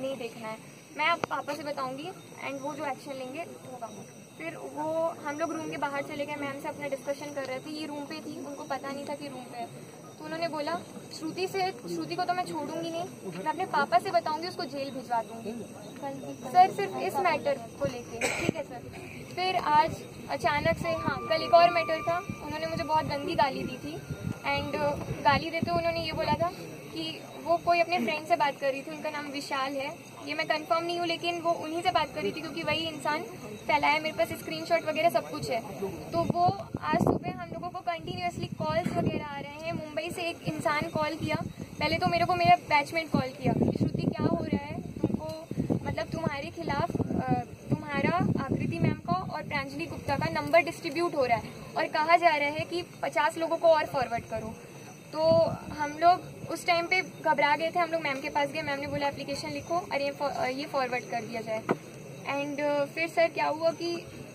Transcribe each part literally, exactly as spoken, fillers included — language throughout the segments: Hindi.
नहीं देखना है, मैं अब पापा से बताऊंगी एंड वो जो एक्शन लेंगे होगा। फिर वो हम लोग रूम के बाहर चले गए, मैम से अपना डिस्कशन कर रहे थे। ये रूम पे थी, उनको पता नहीं था कि रूम पे है, तो उन्होंने बोला श्रुति से श्रुति को तो मैं छोड़ूंगी नहीं, मैं अपने पापा से बताऊंगी, उसको जेल भिजवा दूंगी सर, सिर्फ इस मैटर को लेके। ठीक है सर। फिर आज अचानक से, हाँ कल एक और मैटर था, उन्होंने मुझे बहुत गंदी गाली दी थी एंड गाली देते हुए उन्होंने ये बोला था कि वो कोई अपने फ्रेंड से बात कर रही थी, उनका नाम विशाल है, ये मैं कंफर्म नहीं हूँ लेकिन वो उन्हीं से बात कर रही थी क्योंकि वही इंसान फैलाया, मेरे पास स्क्रीनशॉट वगैरह सब कुछ है। तो वो आज सुबह हम लोगों को कंटिन्यूअसली कॉल्स वगैरह आ रहे हैं। मुंबई से एक इंसान कॉल किया, पहले तो मेरे को मेरा बैचमेट कॉल किया, श्रुति क्या हो रहा है तुमको, मतलब तुम्हारे खिलाफ तुम्हारा आकृति मैम का और प्रांजलि गुप्ता का नंबर डिस्ट्रीब्यूट हो रहा है और कहा जा रहा है कि पचास लोगों को और फॉरवर्ड करो। तो हम लोग उस टाइम पे घबरा गए थे, हम लोग मैम के पास गए, मैम ने बोला एप्लीकेशन लिखो और ये ये फॉरवर्ड कर दिया जाए। एंड फिर सर क्या हुआ कि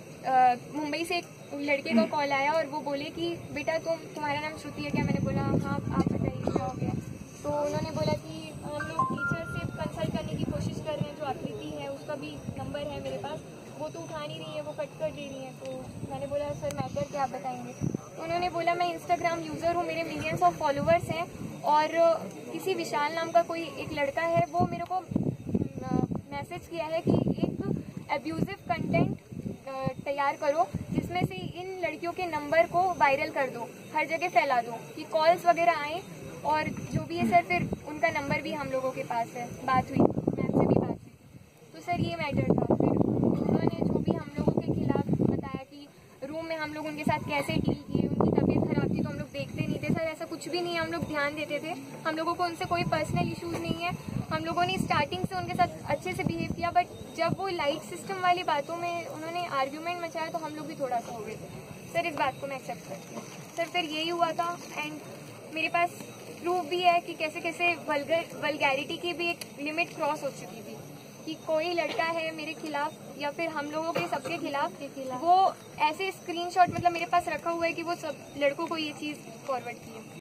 मुंबई से एक लड़के का कॉल आया और वो बोले कि बेटा तुम तुम्हारा नाम श्रुति है क्या? मैंने बोला हाँ, आप बताइए क्या हो गया। तो उन्होंने बोला कि हम लोग टीचर से कंसल्ट करने की कोशिश कर रहे हैं, जो आकृति है उसका भी नंबर है मेरे पास, वो तो उठा नहीं रही है, वो कट कर दे रही है। तो मैंने बोला सर मैटर क्या, आप बताएंगे। तो उन्होंने बोला मैं इंस्टाग्राम यूज़र हूँ, मेरे मिलियंस ऑफ फॉलोअर्स हैं और किसी विशाल नाम का कोई एक लड़का है, वो मेरे को मैसेज किया है कि एक एब्यूजिव कंटेंट तैयार करो जिसमें से इन लड़कियों के नंबर को वायरल कर दो, हर जगह फैला दो कि कॉल्स वगैरह आए और जो भी है सर। फिर उनका नंबर भी हम लोगों के पास है, बात हुई, मैम से भी बात हुई। तो सर ये मैटर था। फिर उन्होंने जो भी हम लोगों के खिलाफ बताया कि रूम में हम लोग उनके साथ कैसे डील किए, उनकी तबीयत खराब थी तो हम लोग देखते नहीं थे। सर ऐसा कुछ भी नहीं है, हम लोग ध्यान देते थे, हम लोगों को उनसे कोई पर्सनल इश्यूज नहीं है, हम लोगों ने स्टार्टिंग से उनके साथ अच्छे से बिहेव किया। बट जब वो लाइट सिस्टम वाली बातों में उन्होंने आर्ग्यूमेंट मचाया तो हम लोग भी थोड़ा सा हो गए सर, इस बात को मैं एक्सेप्ट करती हूँ सर। फिर यही हुआ था एंड मेरे पास प्रूफ भी है कि कैसे कैसे वल्गर वल्गैरिटी की भी एक लिमिट क्रॉस हो चुकी थी कि कोई लड़का है मेरे खिलाफ या फिर हम लोगों के सबके खिलाफ, वो ऐसे स्क्रीनशॉट मतलब मेरे पास रखा हुआ है कि वो सब लड़कों को ये चीज़ फॉरवर्ड की है।